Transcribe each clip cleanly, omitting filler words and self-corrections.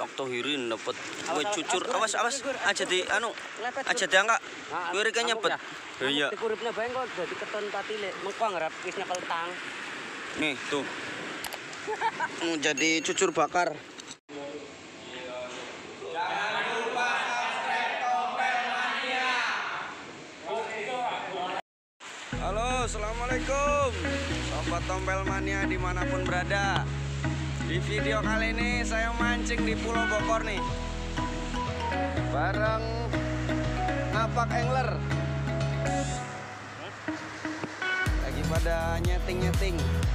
Oktohirin dapat kue cucur. Awas aja di anu aja diangkat kue rika nyebet iya dikuripnya bengkok jadi keton patile mengkong ngarap kisnya keltang nih tuh jadi cucur bakar. Halo, assalamualaikum sobat Tompel Mania dimanapun berada. Di video kali ini saya mancing di Pulau Bokor nih bareng Napak Angler. Lagi pada nyeting-nyeting.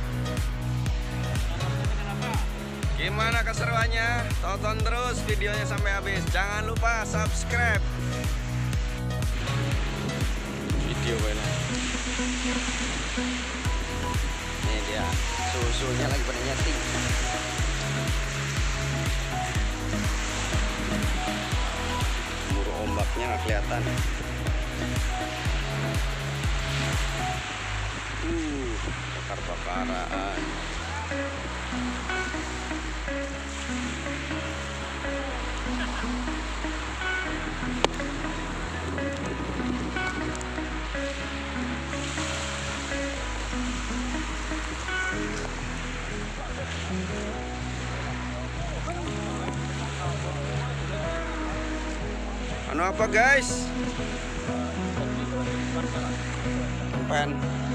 Gimana keseruannya? Tonton terus videonya sampai habis. Jangan lupa subscribe. Video ini. Ini dia susunya lagi pada nyeting. Buru ombaknya nggak kelihatan. Bakar-bakaran. Anu apa guys? Pen.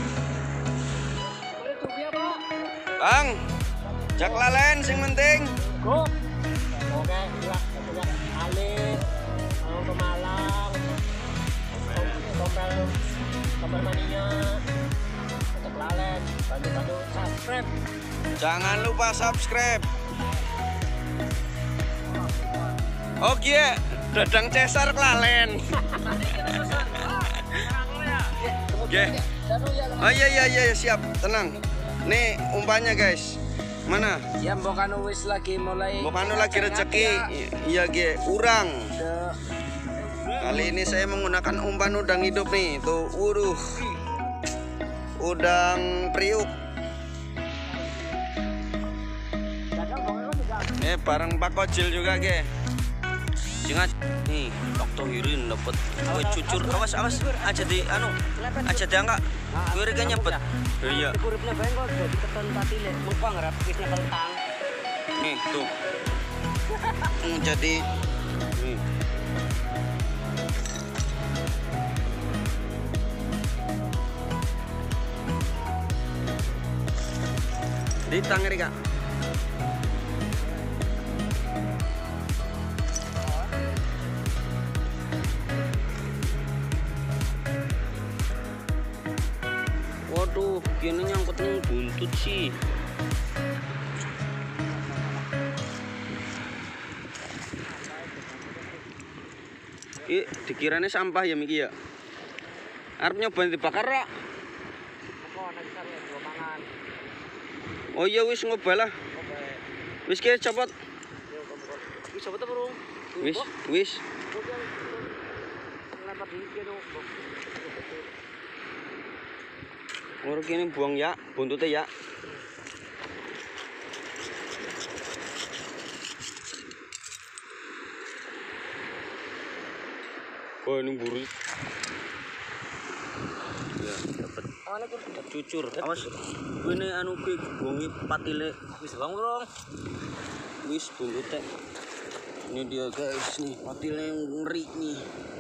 Bang, jak lalen sing penting. go oke ya alis mau ke Malang Tompel Mania untuk lalen bantu subscribe. Jangan lupa subscribe. Oke, dadang cesar kelalen. Oke. Oh iya siap, tenang. Nih umpannya guys. Mana? Ya mbokanu wis lagi mulai. Mbokanu lagi rezeki. Iya ge, urang. Kali ini saya menggunakan umpan udang hidup nih. Tuh, udang priuk. Bareng Pak Kojil juga ge. Ingat nih, Oktohirin dapat kue cucur. Awas aja di anu aja diangkat kue rika nyebet iya dikuripnya bengkok jadi keton patile mengkong ngarap kisnya keltang nih tuh jadi nih di tangan rika. Waduh, gini nyangkut nih buntut sih. Dikiranya sampah ya Miki ya. Arep nyoba dibakar rak. Oh iya wis ngobalah. Wis ke copot. Wis copot apa, Bro? Wis. Lempar di kene. Orang kini buang ya, buntutnya ya. Oh ini buru. Ya dapat cucur. Awas, ini anu ke buangi patile. Wis bang bro. Wis buntutnya. Ini dia guys nih, patile yang ngeri nih.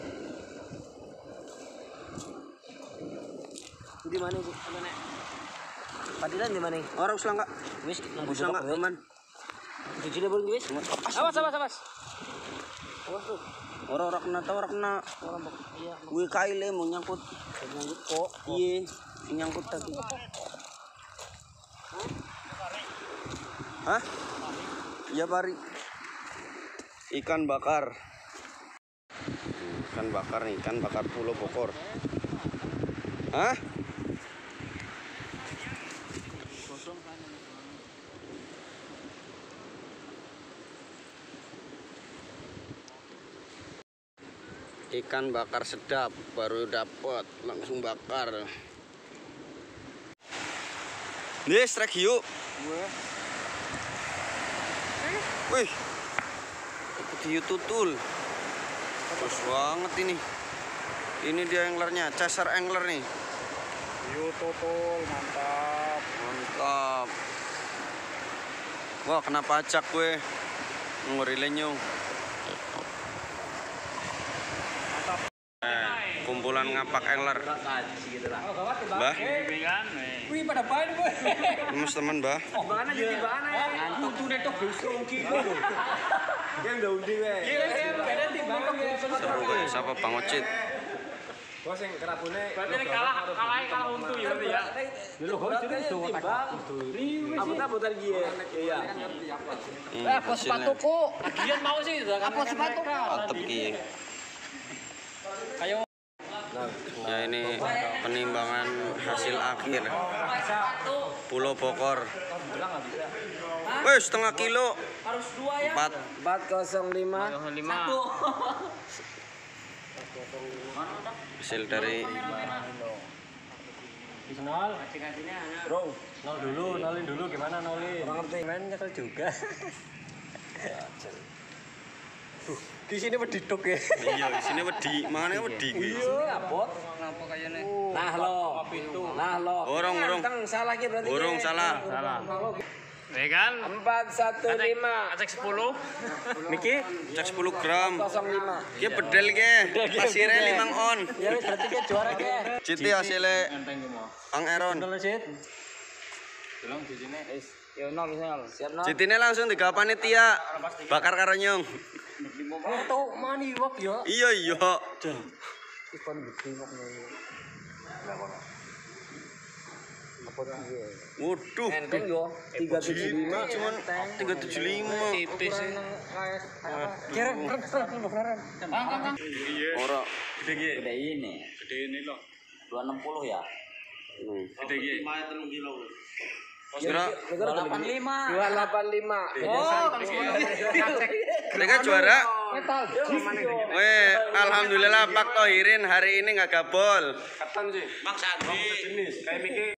Di mana Bu? Mana? Padilan di mana? Orang usah enggak? Wis Usah enggak aman. Dijile boleh wis. Awas. Awas tuh. Orang kena tahu orang kena. Iya. Wih kaile mau nyangkut. Nyangkut kok. Iya, nyangkut tadi. Hah? Iya pari. Ikan bakar. Ikan bakar Pulau Bokor. Hah? Ikan bakar sedap baru dapat langsung bakar. Nih strike hiu. Wih. hiu tutul. Bagus banget ini. Ini dia anglernya, Chaser angler nih. Hiu tutul, mantap. Mantap. Wah, kena pajak gue. Ngori lenyung. Kumpulan ngapak angler. Mbah. Wih, pada pain gue. Mas teman, Mbah. Mana jadi mana ya? Ngantuk tuh netok busung kilo. Dia udah undi weh. Iya, beda timbangan ya. Seru gue. Siapa Bang Ocit? Bos yang kerabune. Berarti kalah untu ya berarti ya. Dulu kok itu timbang. Apa tak putar gie? Iya. Apa sepatuku? Lagian mau sih Apa sepatuku? Atep ki. Kayak Ya ini penimbangan hasil akhir. Pulau Bokor. Wih, setengah kilo. Harus 2 ya. 4. 405. Hasil dari Bro, nolin dulu gimana nolin? Orang ngerti. Main nyekel juga. Di sini pediduk ya. iya di sini wedi, mana wedi gue. Iya, bot. Ngapa kayaknya? Nah lo. Urung. Salah ki berarti. Urung salah. Ya kan? 415. Acek 10. Niki Cek 10 gram. 05. Ki bedel ke. Pasirnya 5 on. Ya wis berarti ki juara ki. Citi hasilnya Ang Eron. Sit. Yo no misal. Siap no. Citine langsung tiga panitia. Bakar karo nyung. Tuh mani wak ya. Iya. Ipon gede kok ngono. Apa piye? Waduh. Enteng yo 375 Cuman 375. Tipis sih. Keren. Ora. Gede ini. Gede ini loh. 260 ya. Gede iki. Kira 285. mereka juara. Weh, alhamdulillah Pak Tohirin hari ini nggak gabol. Bang Sandi. Sejenis. Kayak Miki